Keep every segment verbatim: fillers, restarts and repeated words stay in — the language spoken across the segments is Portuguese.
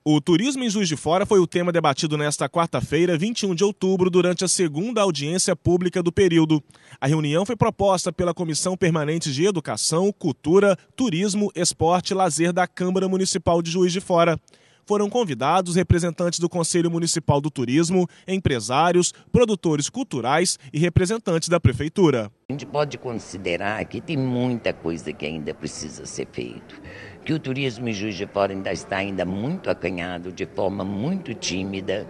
O turismo em Juiz de Fora foi o tema debatido nesta quarta-feira, vinte e um de outubro, durante a segunda audiência pública do período. A reunião foi proposta pela Comissão Permanente de Educação, Cultura, Turismo, Esporte e Lazer da Câmara Municipal de Juiz de Fora. Foram convidados representantes do Conselho Municipal do Turismo, empresários, produtores culturais e representantes da Prefeitura. A gente pode considerar que tem muita coisa que ainda precisa ser feito, que o turismo em Juiz de Fora ainda está ainda muito acanhado, de forma muito tímida,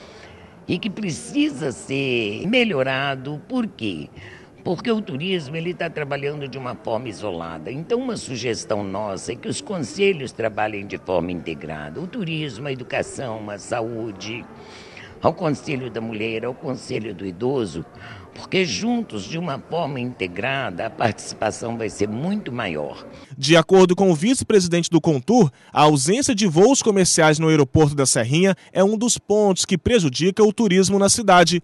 e que precisa ser melhorado. Por quê? Porque o turismo ele está trabalhando de uma forma isolada. Então, uma sugestão nossa é que os conselhos trabalhem de forma integrada. O turismo, a educação, a saúde, ao Conselho da Mulher, ao Conselho do Idoso, porque juntos, de uma forma integrada, a participação vai ser muito maior. De acordo com o vice-presidente do Contur, a ausência de voos comerciais no aeroporto da Serrinha é um dos pontos que prejudica o turismo na cidade.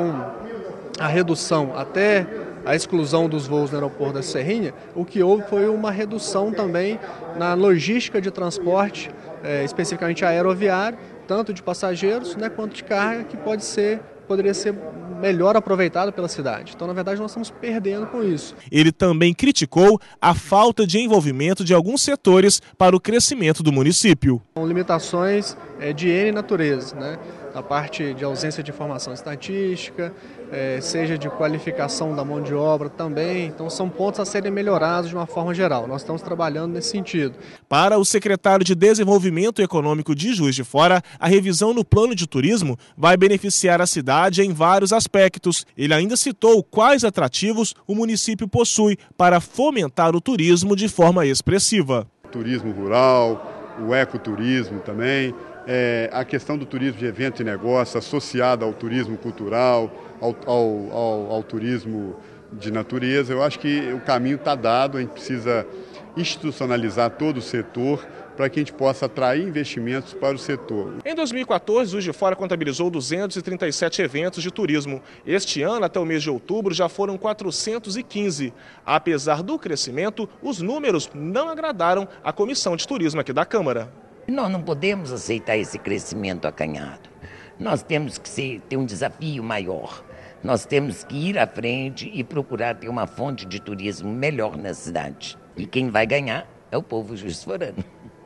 Com a redução até a exclusão dos voos no aeroporto da Serrinha, o que houve foi uma redução também na logística de transporte, é, especificamente aeroviário, tanto de passageiros, né, quanto de carga, que pode ser, poderia ser melhor aproveitado pela cidade. Então, na verdade, nós estamos perdendo com isso. Ele também criticou a falta de envolvimento de alguns setores para o crescimento do município. São limitações é, de N natureza, né? A parte de ausência de informação estatística, é, seja de qualificação da mão de obra também. Então, são pontos a serem melhorados de uma forma geral. Nós estamos trabalhando nesse sentido. Para o secretário de Desenvolvimento Econômico de Juiz de Fora, a revisão no plano de turismo vai beneficiar a cidade em vários aspectos. Ele ainda citou quais atrativos o município possui para fomentar o turismo de forma expressiva. Turismo rural, o ecoturismo também. É, a questão do turismo de evento e negócio associada ao turismo cultural, ao, ao, ao, ao turismo de natureza. Eu acho que o caminho está dado, a gente precisa institucionalizar todo o setor para que a gente possa atrair investimentos para o setor. Em dois mil e quatorze, Juiz de Fora contabilizou duzentos e trinta e sete eventos de turismo. Este ano, até o mês de outubro, já foram quatrocentos e quinze. Apesar do crescimento, os números não agradaram a Comissão de Turismo aqui da Câmara. Nós não podemos aceitar esse crescimento acanhado. Nós temos que ser, ter um desafio maior. Nós temos que ir à frente e procurar ter uma fonte de turismo melhor na cidade. E quem vai ganhar é o povo juiz-forano.